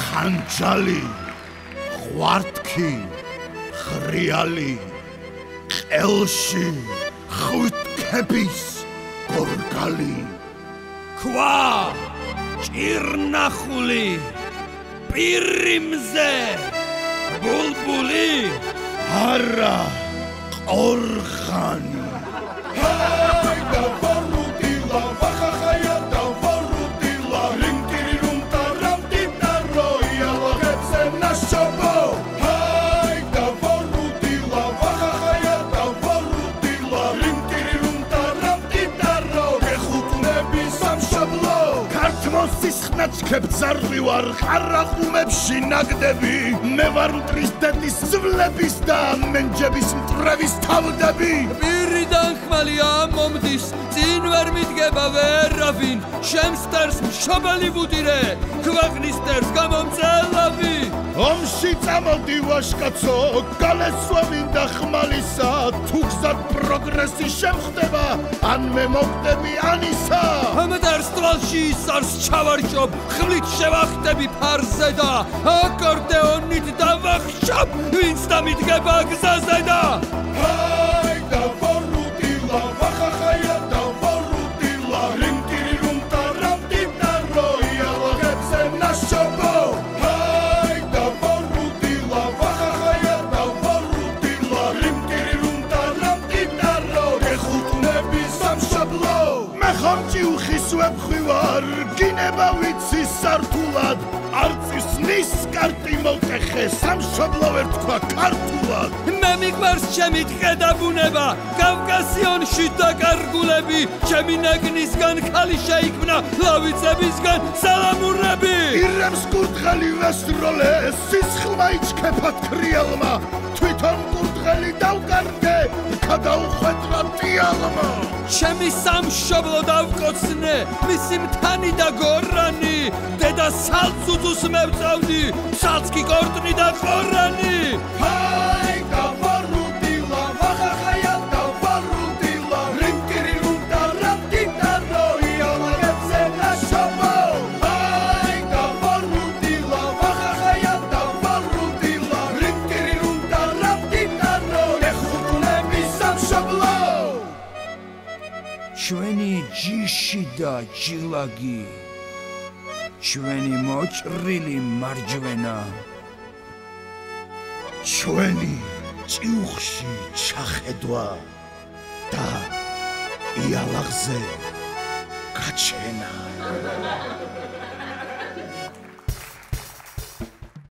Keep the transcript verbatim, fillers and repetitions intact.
ხანჯალი, ღვართქი, ხრიალი, ყელში, ხვიტკების გორგალი. ქვა, ჭირნახული, პირიმზე, ბულბული, არა, ყორღანი. Hayda vorudila, vahahaya da vorudila, rintirum taram titaro, yalagetse nashobo. Hayda vorudila, vahahaya da vorudila, rintirum taram titaro, gekhutnebi samshablo. ქართმოსის ხნაჩქებძარვი ვარ, ყარაყუმებში ნაგდები. მე ვარ მტრის ძვლების და მენჯების მტრევის თავდები. პირიდან ხმალი ამომდის, წინ ვერ მიდგება ვერავინ, შემსტერს მშობელი ვუდირე, ქვეყნის ტერს გამომწელავი. ომში წამოდი ვაშკაცო, გალესვა მინდა ხმალისა, თუ გზად პროგრესი შემხდება, ან მე მოვხდები ანისა. მტერს თვალში ისარს ჩავარჯობ, ხმლით შევახტები ფარზე და აკორდეონით დავახშობ, ვინც დამიდგება გზაზე და Hayda vorudila, vahahaya da vorudila, rintirum taram titaro, yalagetse nashobo. Hayda vorudila, vahahaya da vorudila, rintirum taram titaro, gekhutnebi samshablo. მე ხომჭი უხისვებხვი ვარ, გინება ვიცი სართულად, არწის ნის კარტი მოვტეხე, სამშობლო ვერ თქვა ქართულად. მე მიყვარს ჩემი ტყედა ბუნება, კავკასიონში დაკარგულები, ჩემი ნაგნისგან ხალი შეიქმნა, ლავიწებისგან სალამურები. ირემს კურდღელი ვესროლე, სისხლმა იჩქეფა თქრიალმა, თვითონ კურდღელი დავკარგე, გადაუხვედრა ტიალმა. ჩემი სამშობლო დავკოცნე, მისი მთანი და გორანი, დედა სალწუწუს მევწავდი, სალწკი კორტნი და ყორანი. Hayda vorudila, vahahaya da vorudila, rintirum taram titaro, yalagetse nashobo. Hayda vorudila, vahahaya da vorudila, rintirum taram titaro, gekhutnebi samshablo. ჩვენი ჯიში და ჯილაგი, ჩვენი მოჭრილი მარჯვენა, ჩვენი ჭიუხში ჩახედვა და იალაღზე გაჩენა.